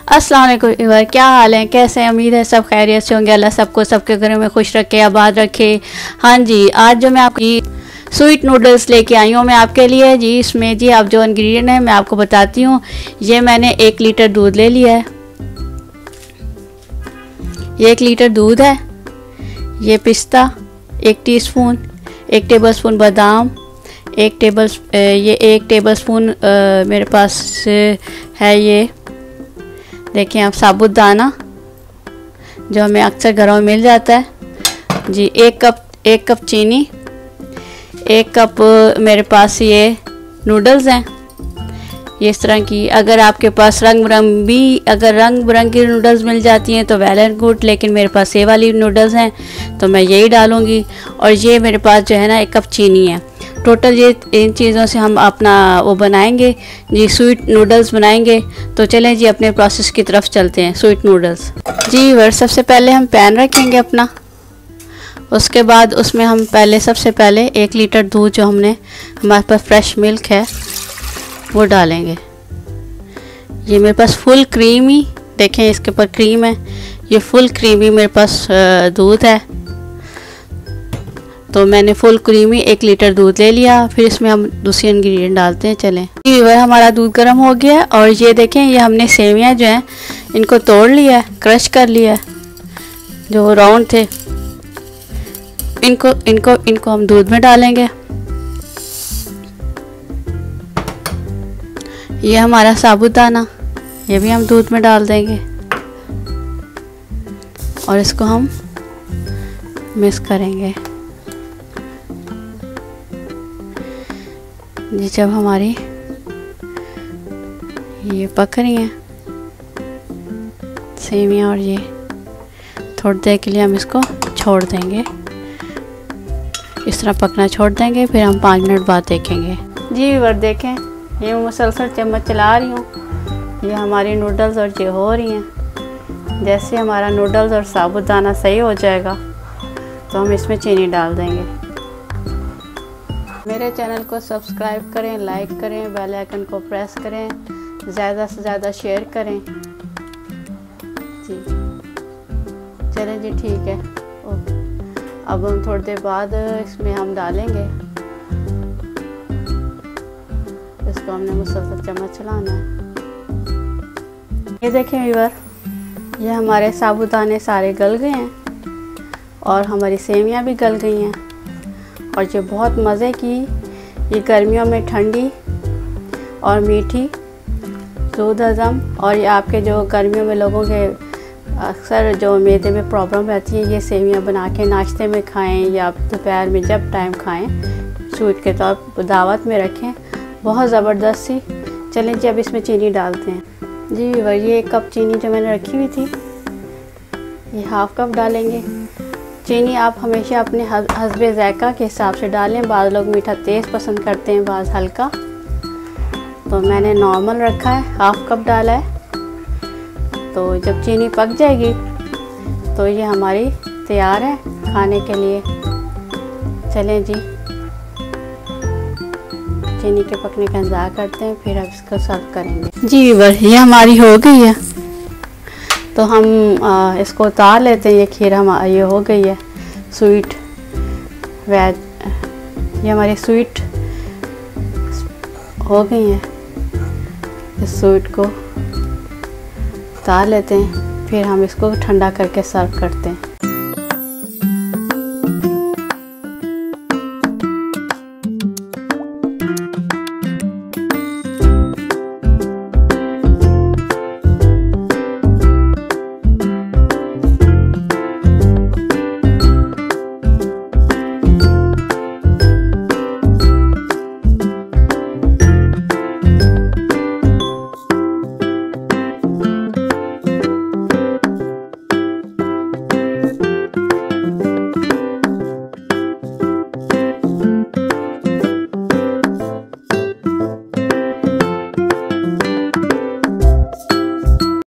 अस्सलाम वालेकुम, क्या हाल है, कैसे हैं? उम्मीद है सब खैरियत से होंगे। अल्लाह सबको सबके घरों में खुश रखे, आबाद रखे। हाँ जी, आज जो मैं आपकी स्वीट नूडल्स लेके आई हूँ मैं आपके लिए जी। इसमें जी आप जो इंग्रेडिएंट हैं मैं आपको बताती हूँ। ये मैंने 1 लीटर दूध ले लिया है, ये 1 लीटर दूध है। ये पिस्ता 1 टीस्पून, 1 टेबलस्पून बादाम, 1 टेबलस्पून मेरे पास है ये देखिए आप साबुत दाना जो हमें अक्सर घरों में मिल जाता है जी। 1 कप चीनी, 1 कप मेरे पास ये नूडल्स हैं ये इस तरह की। अगर आपके पास रंग बिरंगी नूडल्स मिल जाती हैं तो वेल एंड गुड, लेकिन मेरे पास ये वाली नूडल्स हैं तो मैं यही डालूँगी। और ये मेरे पास जो है ना 1 कप चीनी है। टोटल ये इन चीज़ों से हम अपना वो बनाएंगे जी, स्वीट नूडल्स बनाएंगे। तो चलें जी अपने प्रोसेस की तरफ चलते हैं, स्वीट नूडल्स जी। वर सबसे पहले हम पैन रखेंगे अपना, उसके बाद उसमें हम सबसे पहले 1 लीटर दूध जो हमारे पास फ्रेश मिल्क है वो डालेंगे। ये मेरे पास फुल क्रीमी, देखें इसके ऊपर क्रीम है, ये फुल क्रीमी मेरे पास दूध है। तो मैंने फुल क्रीमी 1 लीटर दूध ले लिया। फिर इसमें हम दूसरे इंग्रेडिएंट डालते हैं। चलें जी, वह हमारा दूध गर्म हो गया है। और ये देखें ये हमने सेवियां जो हैं इनको तोड़ लिया है, क्रश कर लिया है, जो राउंड थे। इनको हम दूध में डालेंगे। ये हमारा साबुदाना, ये भी हम दूध में डाल देंगे और इसको हम मिक्स करेंगे जी। जब हमारी ये पक रही हैं सेवियां और ये, थोड़ी देर के लिए हम इसको छोड़ देंगे, इस तरह पकना छोड़ देंगे। फिर हम 5 मिनट बाद देखेंगे जी। वर देखें ये मुसलसल चम्मच चला रही हूँ, ये हमारी नूडल्स और ये हो रही हैं। जैसे हमारा नूडल्स और साबुदाना सही हो जाएगा तो हम इसमें चीनी डाल देंगे। मेरे चैनल को सब्सक्राइब करें, लाइक करें, बेल आइकन को प्रेस करें, ज़्यादा से ज़्यादा शेयर करें जी। चलें जी, ठीक है, ओके। अब हम थोड़ी देर बाद इसमें हम डालेंगे, इसको हमने मुसलसल चम्मच चलाना है। ये देखें व्यूअर, ये हमारे साबुदाने सारे गल गए हैं और हमारी सेवियां भी गल गई हैं। और ये बहुत मज़े की, ये गर्मियों में ठंडी और मीठी, दूध हज़म। और ये आपके जो गर्मियों में लोगों के अक्सर जो मैदे में प्रॉब्लम रहती है, ये सेवियां बना के नाश्ते में खाएं या दोपहर में जब टाइम खाएं, स्वीट के तौर पर दावत में रखें, बहुत ज़बरदस्त सी। चलें जी अब इसमें चीनी डालते हैं जी। ये 1 कप चीनी जो मैंने रखी हुई थी ये 1/2 कप डालेंगे। चीनी आप हमेशा अपने हस्बे ज़ायक़ा के हिसाब से डालें। बाद लोग मीठा तेज़ पसंद करते हैं, बाद हल्का, तो मैंने नॉर्मल रखा है, 1/2 कप डाला है। तो जब चीनी पक जाएगी तो ये हमारी तैयार है खाने के लिए। चलें जी चीनी के पकने का इंतज़ार करते हैं, फिर अब इसको सर्व करेंगे जी। बस ये हमारी हो गई है तो हम इसको उतार लेते हैं। ये खीर ये हो गई है स्वीट वेज, ये हमारी स्वीट हो गई है। इस स्वीट को उतार लेते हैं, फिर हम इसको ठंडा करके सर्व करते हैं।